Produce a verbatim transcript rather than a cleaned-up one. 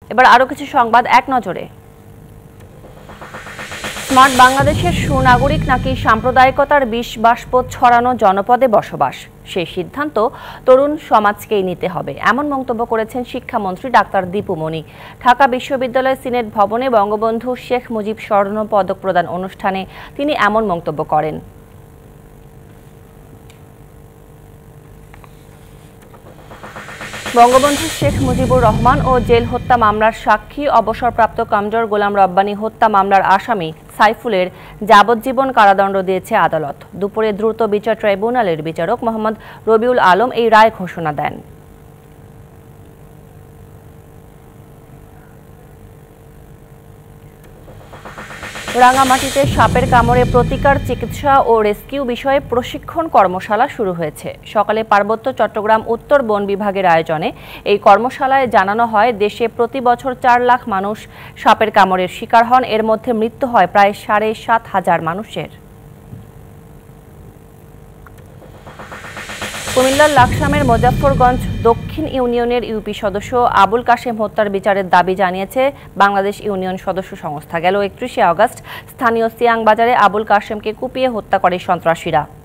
এবার আরো কিছু সংবাদ এক নজরে। স্মার্ট বাংলাদেশের সুনাগরিক নাকি সাম্প্রদায়িকতার বিষ বাষ্প ছড়ানো জনপদে বসবাস, সেই সিদ্ধান্ত তরুণ সমাজকেই নিতে হবে, এমন মন্তব্য করেছেন শিক্ষামন্ত্রী ডাক্তার দীপু মনি। ঢাকা বিশ্ববিদ্যালয় সিনেট ভবনে বঙ্গবন্ধু শেখ মুজিব স্বর্ণ পদক প্রদান অনুষ্ঠানে তিনি এমন মন্তব্য করেন। বঙ্গবন্ধু শেখ মুজিবুর রহমান ও জেল হত্যা মামলার সাক্ষী অবসরপ্রাপ্ত কামজোর গোলাম রব্বানী হত্যা মামলার আসামি সাইফুলের যাবজ্জীবন কারাদণ্ড দিয়েছে আদালত। দুপুরে দ্রুত বিচার ট্রাইব্যুনালের বিচারক মোহাম্মদ রবিউল আলম এই রায় ঘোষণা দেন। রাঙামাটিতে সাপের কামড়ে প্রতিকার চিকিৎসা ও রেস্কিউ বিষয়ে প্রশিক্ষণ কর্মশালা শুরু হয়েছে। সকালে পার্বত্য চট্টগ্রাম উত্তর বন বিভাগের আয়োজনে এই কর্মশালায় জানানো হয়, দেশে প্রতি বছর চার লাখ মানুষ সাপের কামড়ের শিকার হন, এর মধ্যে মৃত্যু হয় প্রায় সাড়ে সাত হাজার মানুষের। কুমিল্লার লাকসামের মুজাফফরগঞ্জ দক্ষিণ ইউনিয়নের ইউপি সদস্য আবুল কাশেম হত্যার বিচারের দাবি জানিয়েছে বাংলাদেশ ইউনিয়ন সদস্য সংস্থা। গেল একত্রিশে আগস্ট স্থানীয় সিয়াং বাজারে আবুল কাশেমকে কুপিয়ে হত্যা করে সন্ত্রাসীরা।